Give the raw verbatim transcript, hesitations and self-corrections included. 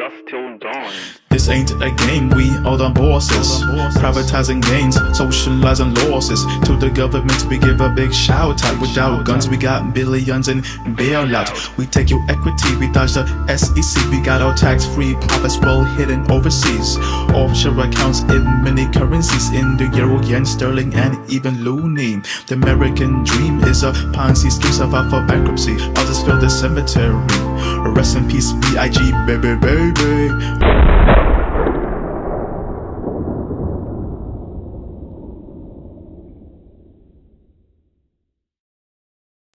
dusk till dawn. This ain't a game, we all the bosses. Privatizing gains, socializing losses. To the government we give a big shout out. Without guns we got billions in bailout. We take your equity, we dodge the S E C. We got our tax-free profits well hidden overseas. Offshore accounts in many currencies, in the euro, yen, sterling and even loonie. The American dream is a Ponzi scheme, survive for bankruptcy. Others fill the cemetery. Rest in peace B I G baby baby.